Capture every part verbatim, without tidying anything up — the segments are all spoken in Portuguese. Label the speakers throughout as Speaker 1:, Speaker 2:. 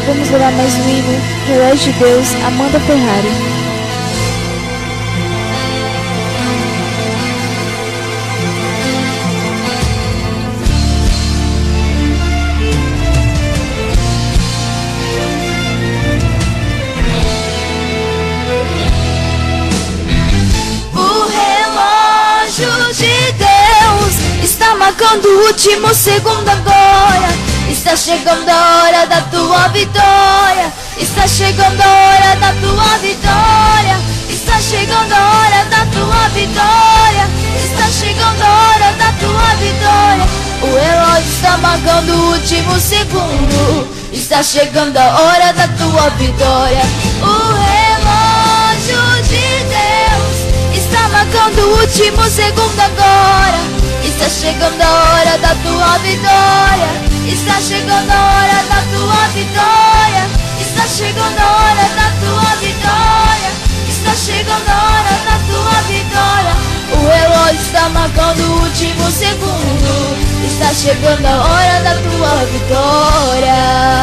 Speaker 1: vamos orar mais um hino, Relógio de Deus, Amanda Ferrari.
Speaker 2: Marcando o último segundo agora. Está chegando a hora da tua vitória. Está chegando a hora da tua vitória. Está chegando a hora da tua vitória. Está chegando a hora da tua vitória. O relógio está marcando o último segundo. Está chegando a hora da tua vitória. O relógio de Deus está marcando o último segundo agora. Está chegando a hora da tua vitória. Está chegando a hora da tua vitória. Está chegando a hora da tua vitória. Está chegando a hora da tua vitória. O relógio está marcando o último segundo. Está chegando a hora da tua vitória.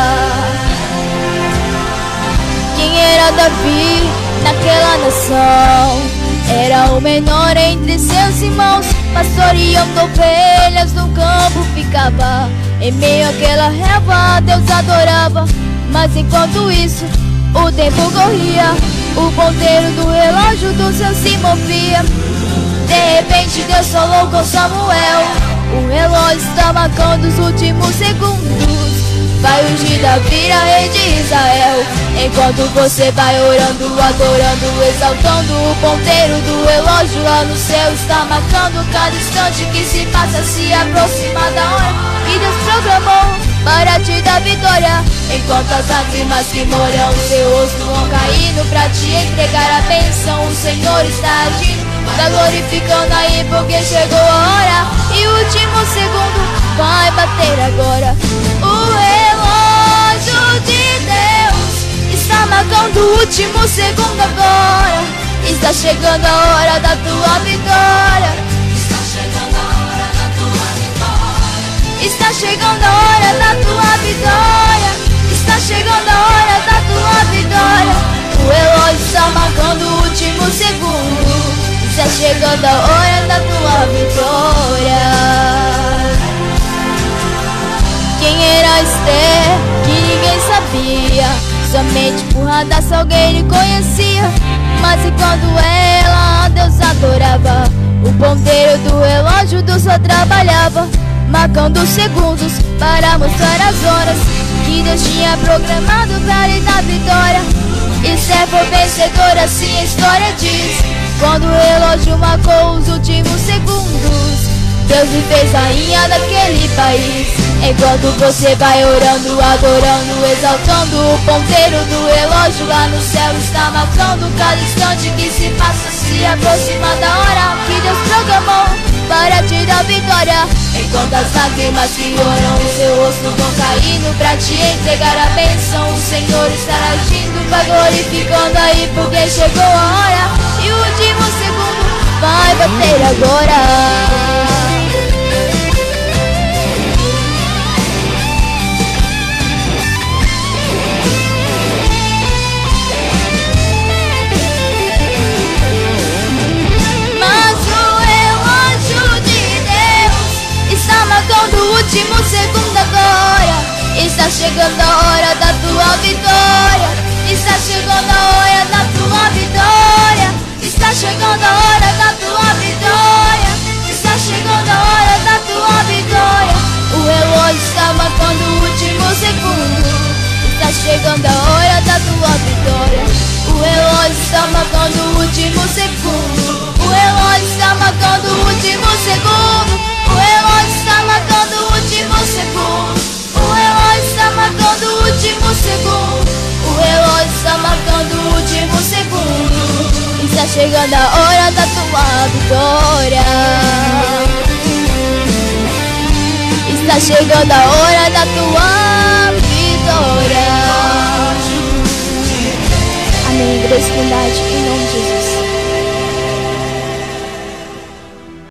Speaker 2: Quem era Davi naquela nação? Era o menor entre seus irmãos, pastoreando ovelhas no campo ficava. Em meio àquela relva Deus adorava. Mas enquanto isso o tempo corria, o ponteiro do relógio do céu se movia. De repente Deus falou com Samuel: o relógio está marcando os últimos segundos. Vai ungir Davi, a rei de Israel. Enquanto você vai orando, adorando, exaltando, o ponteiro do relógio lá no céu está marcando cada instante que se passa, se aproxima da hora que Deus programou para te dar vitória. Enquanto as lágrimas que molham o seu rosto vão caindo pra te entregar a bênção, o Senhor está agindo, tá glorificando aí porque chegou a hora. E o último segundo vai bater agora. O relógio de Deus está marcando o último segundo agora. Está chegando a hora da tua vitória. Está chegando a hora da tua vitória. Está chegando a hora da tua vitória. Está chegando a hora da tua vitória. O relógio está marcando o último segundo. Está chegando a hora da tua vitória. Quem era Esther, que ninguém sabia, somente por Radassa alguém lhe conhecia. Mas enquanto ela Deus adorava, o ponteiro do relógio do sol trabalhava, marcando os segundos para mostrar as horas que Deus tinha programado para lhe dar vitória. Esther foi vencedora, assim a história diz. Quando o relógio marcou os últimos segundos, Deus me fez rainha daquele país. Enquanto você vai orando, adorando, exaltando, o ponteiro do relógio lá no céu está marcando cada instante que se passa, se aproxima da hora que Deus programou para te dar vitória. Enquanto as lágrimas que olham o seu rosto vão caindo pra te entregar a bênção, o Senhor estará agindo, vai glorificando aí porque chegou a hora. E o último segundo vai bater agora. O último segundo agora. Está chegando a hora da tua vitória. Está chegando a hora da tua vitória. Está chegando a hora da tua vitória. Está chegando a hora da tua vitória. O relógio está marcando o último segundo. Está chegando a hora da tua vitória. O relógio está marcando o último segundo. O relógio está marcando o último segundo. O relógio está marcando o último segundo. O relógio está marcando o último segundo. O relógio está marcando o último segundo. Está chegando a hora da tua vitória. Está chegando a hora da tua vitória.
Speaker 1: Amém, Igreja Trindade.